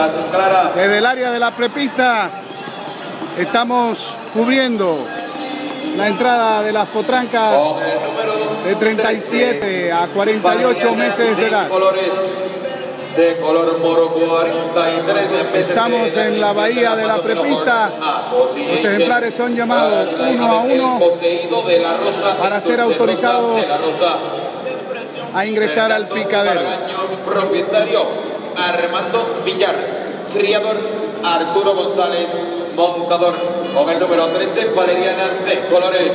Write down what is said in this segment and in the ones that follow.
Piedras Claras. Desde el área de la prepista estamos cubriendo la entrada de las potrancas de 37 a 48 meses de edad. De color moro, 43 meses. Estamos en la bahía de la prepista. Los ejemplares son llamados uno a uno para ser autorizados a ingresar al picadero. Propietario Armando Villar, criador Arturo González, montador con el número 13, Valeriana de colores.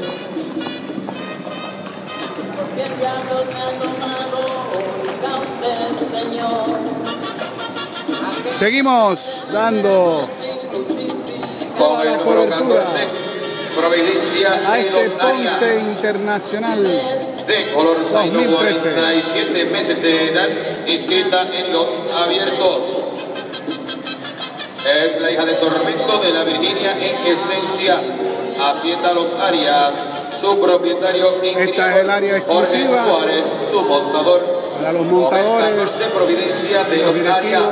Seguimos dando con el número 14, Providencia a de este los Arias Ponce Internacional de color zaino, 47 meses de edad, inscrita en los abiertos. Es la hija de Tormento de la Virginia en esencia. Hacienda Los Arias, su propietario esta es el área exclusiva Jorge Suárez, su montador. Para los montadores, 14, Providencia de los Arias.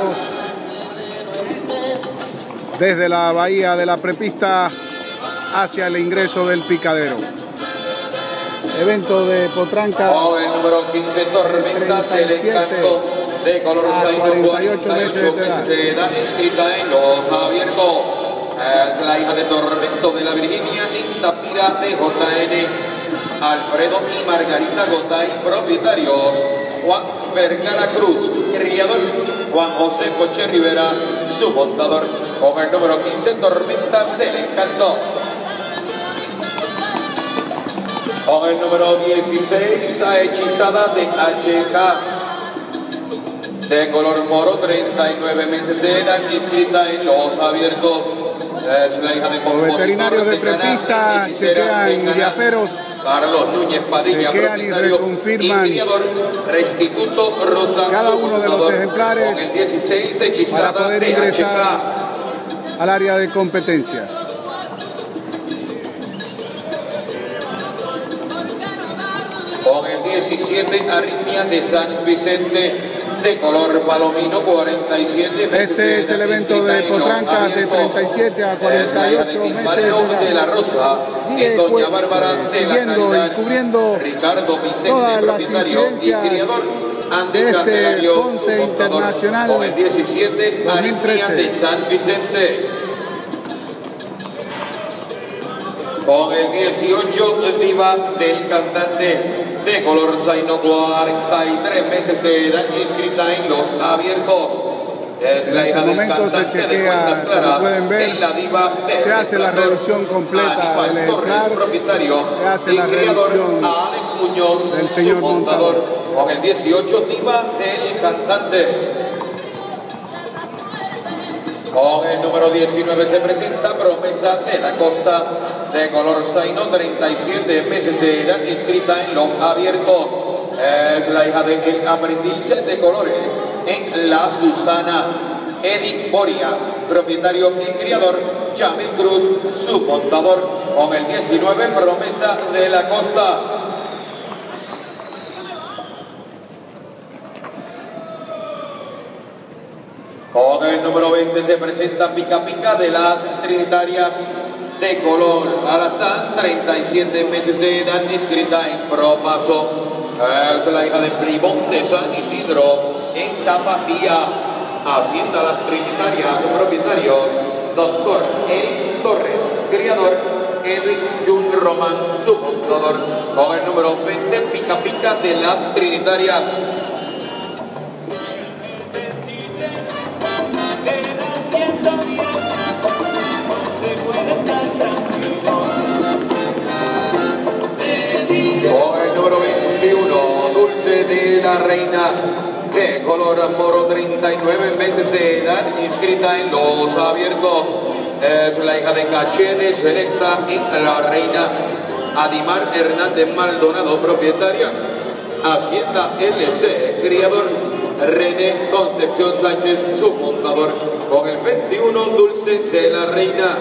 Desde la bahía de la prepista hacia el ingreso del picadero. Evento de potranca. El número 15, Tormenta del Encanto, de color zaino, 48 meses de edad, inscrita en los abiertos. Es la hija de Tormento de la Virginia en Zafira de JN. Alfredo y Margarita Gotay, propietarios. Juan Vergara Cruz, criador. Juan José Coche Rivera, su montador. Con el número 15, Tormenta del Encanto. Con el número 16, a Hechizada de HK. De color moro, 39 meses de edad, inscrita en los abiertos. Es la hija de compositor. Los veterinarios de prepista chequean y viajeros. Carlos Núñez Padilla, propietario y criador. Restituto Rosa, cada uno de los ejemplares con el 16, Hechizada para poder de ingresar HK. al área de competencia. Con el 17, Arritmia de San Vicente, de color palomino, 47 meses. Este es el evento de potrancas de 37 a 48 meses de edad. De la Rosa, Y Doña Bárbara de la siguiendo y cubriendo Ricardo Vicente, todas las propietario y criador. de este Ponce Internacional con el 17, Arritmia 2013. de San Vicente. Con el 18, Viva del Cantante, de color zaino, 43 meses de edad, inscrita en los abiertos. Es la hija del cantante de Cuentas Claras, pueden ver, en la diva de se hace la revisión completa del ejemplar, propietario se hace y la criador revisión Alex Muñoz, del su señor montador. Con el 18, Diva del Cantante. Con el número 19 se presenta Promesa de la Costa, de color zaino, 37 meses de edad, inscrita en los abiertos. Es la hija de El Aprendiz de colores en La Susana. Eddie Boria, propietario y criador. Jamil Cruz, su montador. Con el 19, Promesa de la Costa. Con el número 20 se presenta Pica Pica de las Trinitarias, de color alazán, 37 meses de edad, inscrita en Propaso. Es la hija de Bribón de San Isidro en Tapatía. Hacienda Las Trinitarias, propietarios Dr. Eric Torres, criador Edwin Jun Román, su montador. Con el número 20, Pica Pica de las Trinitarias. Con el número 21, Dulce de la Reina, de color moro, 39 meses de edad, inscrita en los abiertos. Es la hija de Caché de Selecta en La Reina. Adimar Hernández Maldonado, propietaria. Hacienda LC, criador. René Concepción Sánchez, su montador. Con el 21, Dulce de la Reina.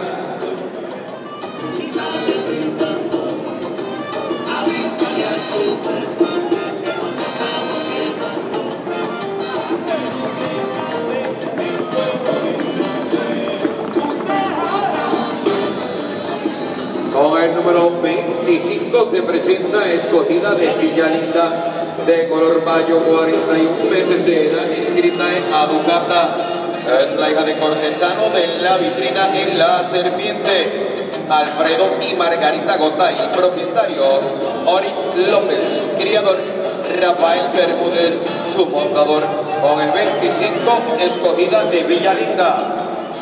número 25 se presenta escogida de Villalinda, de color mayo, 41 meses de edad, inscrita en Aducata. Es la hija de cortesano de la vitrina en La Serpiente. Alfredo y Margarita Gotay, propietarios Oris López, criador Rafael Bermúdez, su montador, con el 25, escogida de Villalinda.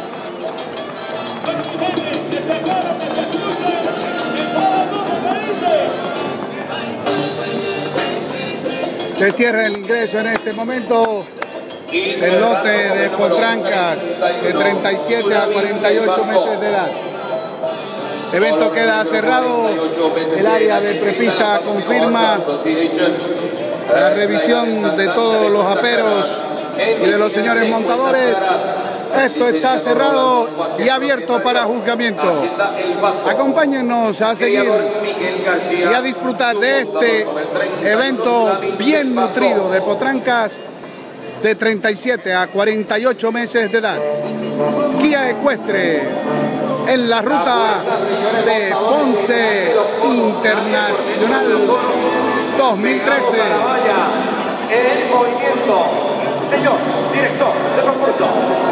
Se cierra el ingreso en este momento. El lote de potrancas de 37 a 48 meses de edad. El evento queda cerrado. El área de prepista confirma la revisión de todos los aperos y de los señores montadores. Esto está cerrado y abierto para juzgamiento. Acompáñennos a seguir y a disfrutar de este evento bien nutrido de potrancas de 37 a 48 meses de edad. Guía ecuestre en la ruta de Ponce Internacional 2013. En movimiento, señor director de concurso.